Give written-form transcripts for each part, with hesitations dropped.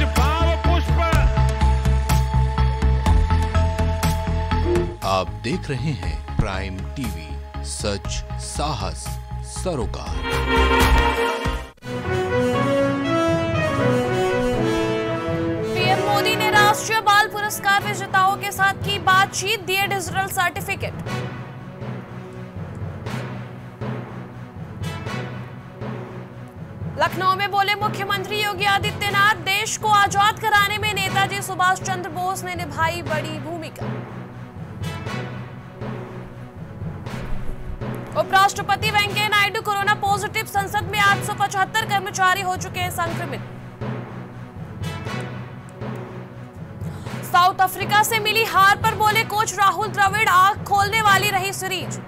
भाव पुष्प। आप देख रहे हैं प्राइम टीवी, सच साहस सरोकार। पीएम मोदी ने राष्ट्रीय बाल पुरस्कार विजेताओं के साथ की बातचीत, दिए डिजिटल सर्टिफिकेट। लखनऊ में बोले मुख्यमंत्री योगी आदित्यनाथ, देश को आजाद कराने में नेताजी सुभाष चंद्र बोस ने निभाई बड़ी भूमिका। उपराष्ट्रपति वेंकैया नायडू, कोरोना पॉजिटिव, संसद में 875 कर्मचारी हो चुके हैं संक्रमित। साउथ अफ्रीका से मिली हार पर बोले कोच राहुल द्रविड़, आंख खोलने वाली रही सीरीज।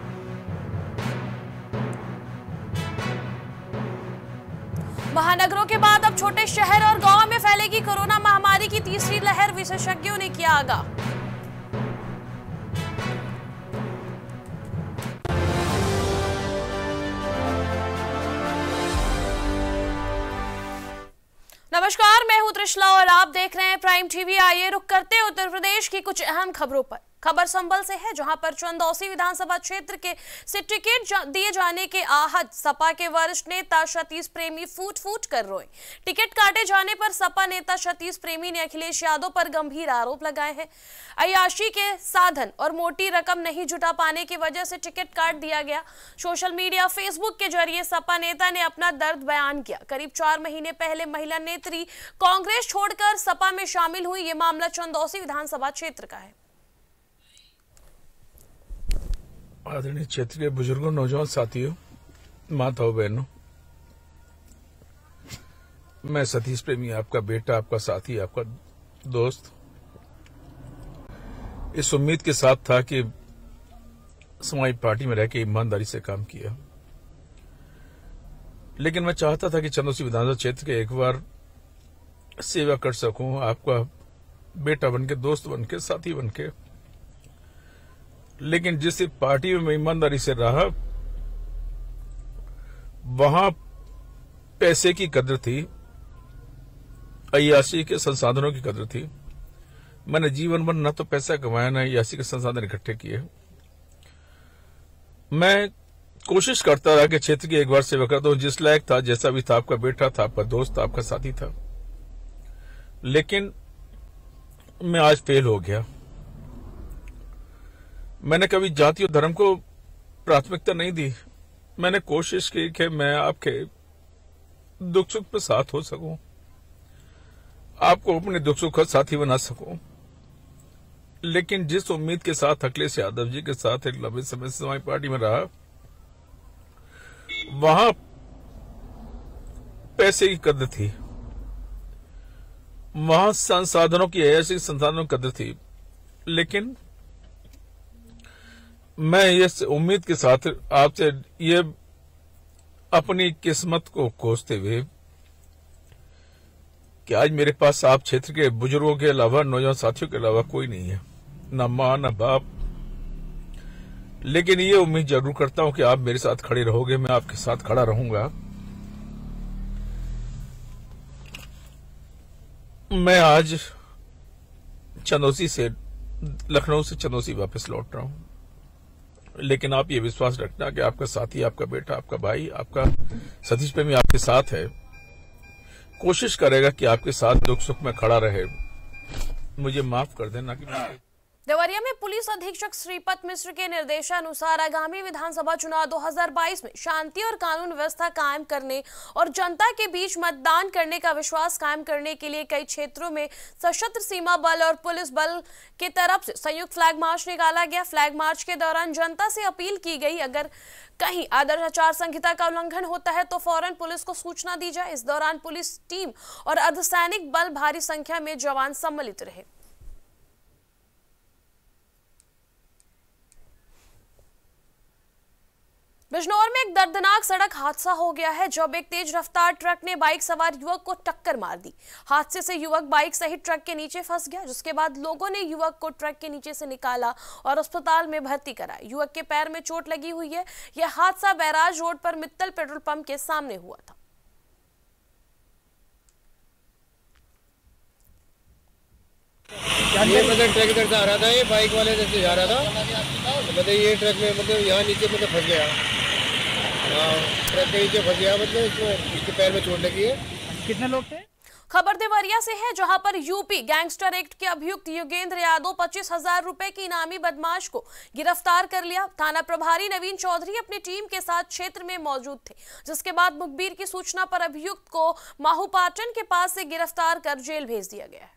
महानगरों के बाद अब छोटे शहर और गांव में फैलेगी कोरोना महामारी की तीसरी लहर, विशेषज्ञों ने किया आगाह। नमस्कार, मैं हूं त्रिशला और आप देख रहे हैं प्राइम टीवी। आइए रुक करते हैं उत्तर प्रदेश की कुछ अहम खबरों पर। खबर संभल से है, जहां पर चंदौसी विधानसभा क्षेत्र से टिकट दिए जाने के आहत सपा के वरिष्ठ नेता सतीश प्रेमी फूट फूट कर रोए। टिकट काटे जाने पर सपा नेता सतीश प्रेमी ने अखिलेश यादव पर गंभीर आरोप लगाए हैं। अय्याशी के साधन और मोटी रकम नहीं जुटा पाने की वजह से टिकट काट दिया गया। सोशल मीडिया फेसबुक के जरिए सपा नेता ने अपना दर्द बयान किया। करीब 4 महीने पहले महिला नेत्री कांग्रेस छोड़कर सपा में शामिल हुई। ये मामला चंदौसी विधानसभा क्षेत्र का है। आदरणीय क्षेत्र के बुजुर्गों, नौजवान साथियों, माताओं, बहनों, मैं सतीश प्रेमी, आपका बेटा, आपका साथी, आपका दोस्त, इस उम्मीद के साथ था कि समाजवादी पार्टी में रह के ईमानदारी से काम किया, लेकिन मैं चाहता था कि चंदौसी विधानसभा क्षेत्र के एक बार सेवा कर सकूं, आपका बेटा बनके, दोस्त बनके, साथी बनके। लेकिन जिस पार्टी में मैं ईमानदारी से रहा, वहां पैसे की कदर थी, अय्याशी के संसाधनों की कदर थी। मैंने जीवन भर न तो पैसा कमाया, न अय्याशी के संसाधन इकट्ठे किए। मैं कोशिश करता रहा कि क्षेत्र की एक बार सेवा करता हूं, जिस लायक था, जैसा भी था, आपका बेटा था, आपका दोस्त था, आपका साथी था। लेकिन मैं आज फेल हो गया। मैंने कभी जाति और धर्म को प्राथमिकता नहीं दी। मैंने कोशिश की कि मैं आपके दुख सुख में साथ हो सकूं, आपको अपने दुख सुख का साथी बना सकूं। लेकिन जिस उम्मीद के साथ अखिलेश यादव जी के साथ एक लंबे समय से समाजवादी पार्टी में रहा, वहां पैसे की कदर थी, वहां संसाधनों की, ऐसी संसाधनों की कदर थी। लेकिन मैं इस उम्मीद के साथ आपसे ये अपनी किस्मत को कोसते हुए कि आज मेरे पास आप क्षेत्र के बुजुर्गों के अलावा, नौजवान साथियों के अलावा कोई नहीं है, न मां न बाप। लेकिन ये उम्मीद जरूर करता हूं कि आप मेरे साथ खड़े रहोगे, मैं आपके साथ खड़ा रहूंगा। मैं आज चंदौसी से, लखनऊ से चंदौसी वापस लौट रहा हूं, लेकिन आप ये विश्वास रखना कि आपका साथी, आपका बेटा, आपका भाई, आपका सतीश प्रेमी आपके साथ है, कोशिश करेगा कि आपके साथ दुख सुख में खड़ा रहे। मुझे माफ कर देना कि देवरिया में पुलिस अधीक्षक श्रीपत मिश्र के निर्देशानुसार आगामी विधानसभा चुनाव 2022 में शांति और कानून व्यवस्था कायम करने और जनता के बीच मतदान करने का विश्वास कायम करने के लिए कई क्षेत्रों में सशस्त्र सीमा बल और पुलिस बल की तरफ से संयुक्त फ्लैग मार्च निकाला गया। फ्लैग मार्च के दौरान जनता से अपील की गई, अगर कहीं आदर्श आचार संहिता का उल्लंघन होता है तो फौरन पुलिस को सूचना दी जाए। इस दौरान पुलिस टीम और अर्धसैनिक बल भारी संख्या में जवान सम्मिलित रहे। बिजनौर में एक दर्दनाक सड़क हादसा हो गया है, जब एक तेज रफ्तार ट्रक ने बाइक सवार युवक को टक्कर मार दी। हादसे से युवक बाइक सहित ट्रक के नीचे फंस गया, जिसके बाद लोगों ने युवक को ट्रक के नीचे से निकाला और अस्पताल में भर्ती कराया। युवक के पैर में चोट लगी हुई है। यह हादसा बैराज रोड पर मित्तल पेट्रोल पंप के सामने हुआ था। ये मतलब ट्रक इधर से आ रहा था, ये बाइक वाले इधर से जा रहा था, मतलब ये ट्रक में मतलब यहाँ नीचे मतलब फंस गया, ट्रक के नीचे फंस गया, मतलब इसके पैर में चोट लगी है। कितने लोग थे? खबर देवरिया से है, जहां पर यूपी गैंगस्टर एक्ट के अभियुक्त योगेंद्र यादव 25,000 रुपए की इनामी बदमाश को गिरफ्तार कर लिया। थाना प्रभारी नवीन चौधरी अपनी टीम के साथ क्षेत्र में मौजूद थे, जिसके बाद मुखबिर की सूचना पर अभियुक्त को माहूपाटन के पास से गिरफ्तार कर जेल भेज दिया गया है।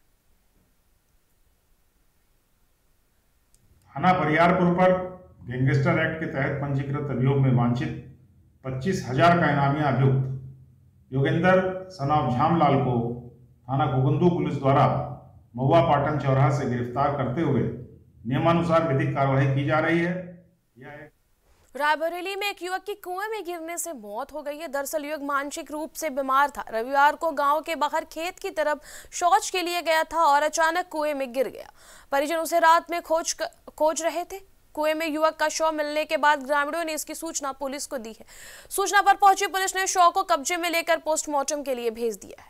थाना बरियारपुर पर गैंगस्टर एक्ट के तहत पंजीकृत अभियोग में वांछित 25,000 का इनामी अभियुक्त योगेंद्र सनाब झामलाल को थाना गोगंदू पुलिस द्वारा महुआ पाटन चौराहा से गिरफ्तार करते हुए नियमानुसार विधिक कार्रवाई की जा रही है। रायबरेली में एक युवक की कुएं में गिरने से मौत हो गई है। दरअसल युवक मानसिक रूप से बीमार था। रविवार को गांव के बाहर खेत की तरफ शौच के लिए गया था और अचानक कुएं में गिर गया। परिजन उसे रात में खोज रहे थे। कुएं में युवक का शव मिलने के बाद ग्रामीणों ने इसकी सूचना पुलिस को दी है। सूचना पर पहुंची पुलिस ने शव को कब्जे में लेकर पोस्टमार्टम के लिए भेज दिया है।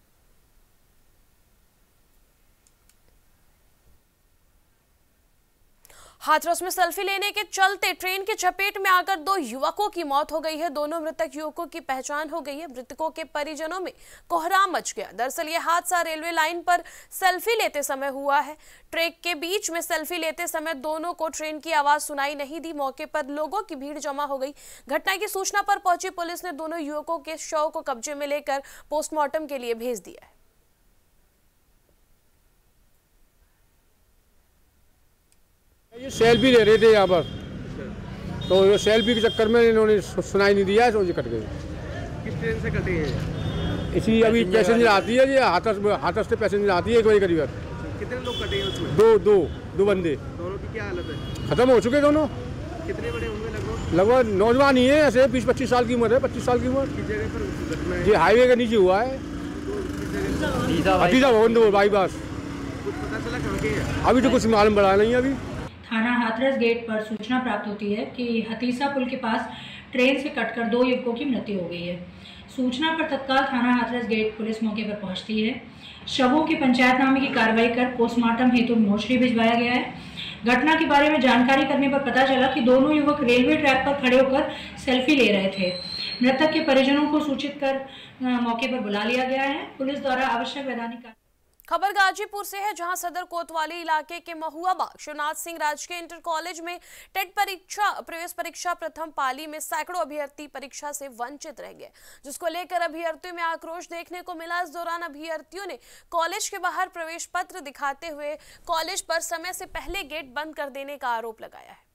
हाथरस में सेल्फी लेने के चलते ट्रेन की चपेट में आकर 2 युवकों की मौत हो गई है। दोनों मृतक युवकों की पहचान हो गई है। मृतकों के परिजनों में कोहराम मच गया। दरअसल ये हादसा रेलवे लाइन पर सेल्फी लेते समय हुआ है। ट्रैक के बीच में सेल्फी लेते समय दोनों को ट्रेन की आवाज सुनाई नहीं दी। मौके पर लोगों की भीड़ जमा हो गई। घटना की सूचना पर पहुंची पुलिस ने दोनों युवकों के शव को कब्जे में लेकर पोस्टमार्टम के लिए भेज दिया है। ये सेल्फी ले रहे थे यहाँ पर, तो ये सेल्फी के चक्कर में इन्होंने सुनाई नहीं दिया, तो ये कट गए। किस ट्रेन से कटे हैं? इसी अभी पैसेंजर आती है, ये हाथरस से पैसेंजर आती है 1 बजे करीब। कितने लोग कटे हैं उसमें? दो बंदे। दोनों की क्या हालत है? खत्म हो चुके दोनों। कितने बड़े होंगे? लगभग नौजवान ही है, ऐसे 20-25 साल की उम्र है। 25 साल की उम्र। किस जगह पर घटना है? ये हाईवे के नीचे हुआ है, हतीजा भवन बाईपास। कुछ पता चला कहाँ के हैं? अभी तो कुछ मालूम पड़ा नहीं। अभी थाना हाथरस गेट पर सूचना प्राप्त होती है कि हतीसा पुल के पास ट्रेन से कटकर 2 युवकों की मृत्यु हो गई है। सूचना पर तत्काल थाना हाथरस गेट पुलिस मौके पर पहुंचती है। शवों की पंचायतनामे की कार्रवाई कर पोस्टमार्टम हेतु मोर्चरी भिजवाया गया है। घटना के बारे में जानकारी करने पर पता चला कि दोनों युवक रेलवे ट्रैक पर खड़े होकर सेल्फी ले रहे थे। मृतक के परिजनों को सूचित कर मौके पर बुला लिया गया है। पुलिस द्वारा आवश्यक वैधानिक खबर गाजीपुर से है, जहां सदर कोतवाली इलाके के महुआ बाग शिवनाथ सिंह राजकीय इंटर कॉलेज में टेट प्रवेश परीक्षा प्रथम पाली में सैकड़ों अभ्यर्थी परीक्षा से वंचित रह गए, जिसको लेकर अभ्यर्थियों में आक्रोश देखने को मिला। इस दौरान अभ्यर्थियों ने कॉलेज के बाहर प्रवेश पत्र दिखाते हुए कॉलेज पर समय से पहले गेट बंद कर देने का आरोप लगाया है।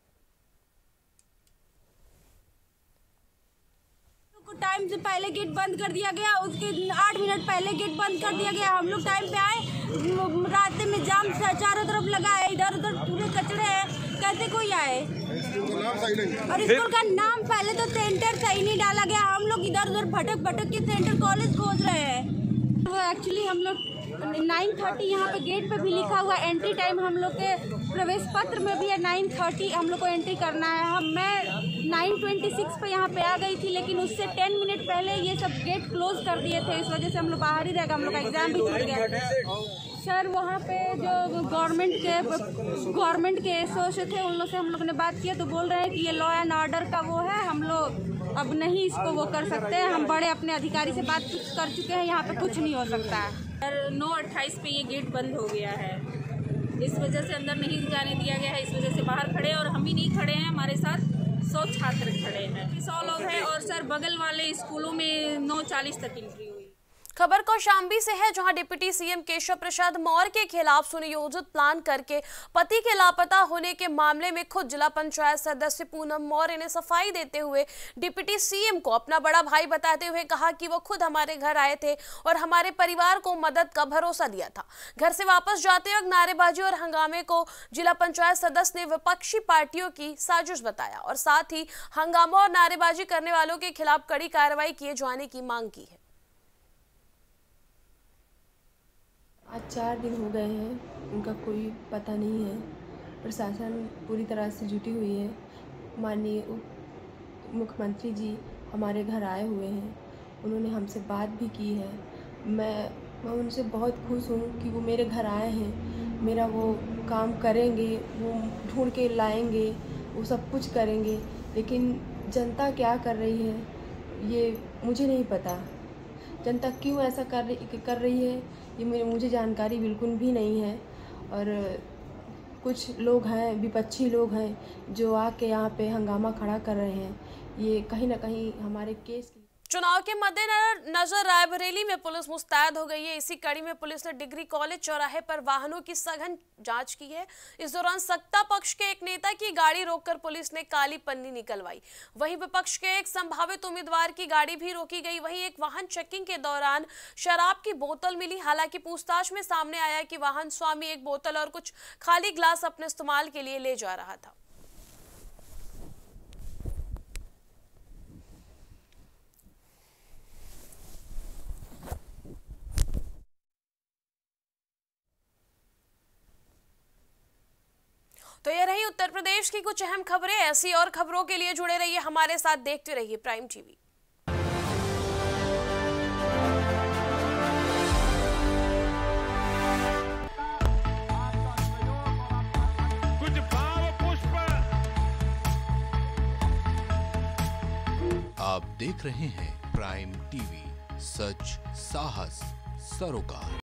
टाइम से पहले गेट बंद कर दिया गया, उसके 8 मिनट पहले गेट बंद कर दिया गया। हम लोग टाइम पे आए, रास्ते में जाम चारों तरफ लगा है, इधर उधर पूरे कचड़े हैं, कैसे कोई आए? और स्कूल का नाम पहले तो सेंटर सही नहीं डाला गया। हम लोग इधर उधर भटक के सेंटर कॉलेज खोज रहे हैं। तो एक्चुअली हम लोग 9:30 यहाँ पे गेट पे भी लिखा हुआ एंट्री टाइम, हम लोग के प्रवेश पत्र में भी है 9:30 हम लोग को एंट्री करना है। मैं 9:26 पे यहाँ पे आ गई थी, लेकिन उससे 10 मिनट पहले ये सब गेट क्लोज कर दिए थे। इस वजह से हम लोग बाहर ही रह गए, हम लोग का एग्जाम भी छूट गया। सर वहाँ पे जो गवर्नमेंट के एसोसिएशन थे, उन लोग से हम लोग ने बात किया तो बोल रहे हैं कि ये लॉ एंड ऑर्डर का वो है, हम लोग अब नहीं इसको वो कर सकते हैं। हम बड़े अपने अधिकारी से बात कर चुके हैं, यहाँ पे कुछ नहीं हो सकता है। 9:28 पे ये गेट बंद हो गया है, इस वजह से अंदर नहीं जाने दिया गया है। इस वजह से बाहर खड़े, और हम ही नहीं खड़े हैं, हमारे साथ 100 छात्र खड़े हैं, 100 लोग हैं। और सर बगल वाले स्कूलों में 9:40 तक एंट्री हुई। खबर कौशाम्बी से है, जहां डिप्टी सीएम केशव प्रसाद मौर्य के खिलाफ सुनियोजित प्लान करके पति के लापता होने के मामले में खुद जिला पंचायत सदस्य पूनम मौर्य ने सफाई देते हुए डिप्टी सीएम को अपना बड़ा भाई बताते हुए कहा कि वो खुद हमारे घर आए थे और हमारे परिवार को मदद का भरोसा दिया था। घर से वापस जाते वक्त नारेबाजी और हंगामे को जिला पंचायत सदस्य ने विपक्षी पार्टियों की साजिश बताया और साथ ही हंगामा और नारेबाजी करने वालों के खिलाफ कड़ी कार्रवाई किए जाने की मांग की है। आज 4 दिन हो गए हैं, उनका कोई पता नहीं है। प्रशासन पूरी तरह से जुटी हुई है। माननीय मुख्यमंत्री जी हमारे घर आए हुए हैं, उन्होंने हमसे बात भी की है। मैं उनसे बहुत खुश हूँ कि वो मेरे घर आए हैं। मेरा वो काम करेंगे, वो ढूंढ के लाएंगे, वो सब कुछ करेंगे, लेकिन जनता क्या कर रही है ये मुझे नहीं पता। जनता क्यों ऐसा कर रही है ये मुझे जानकारी बिल्कुल भी नहीं है। और कुछ लोग हैं, विपक्षी लोग हैं जो आके यहाँ पे हंगामा खड़ा कर रहे हैं, ये कहीं ना कहीं हमारे केस की। चुनाव के मद्देनजर रायबरेली में पुलिस मुस्तैद हो गई है। इसी कड़ी में पुलिस ने डिग्री कॉलेज चौराहे पर वाहनों की सघन जांच की है। इस दौरान सत्ता पक्ष के एक नेता की गाड़ी रोककर पुलिस ने काली पन्नी निकलवाई। वहीं विपक्ष के एक संभावित उम्मीदवार की गाड़ी भी रोकी गई। वहीं एक वाहन चेकिंग के दौरान शराब की बोतल मिली। हालांकि पूछताछ में सामने आया कि वाहन स्वामी एक बोतल और कुछ खाली ग्लास अपने इस्तेमाल के लिए ले जा रहा था। तो ये रही उत्तर प्रदेश की कुछ अहम खबरें। ऐसी और खबरों के लिए जुड़े रहिए हमारे साथ, देखते रहिए प्राइम टीवी। कुछ भाव पुष्प। आप देख रहे हैं प्राइम टीवी, सच साहस सरोकार।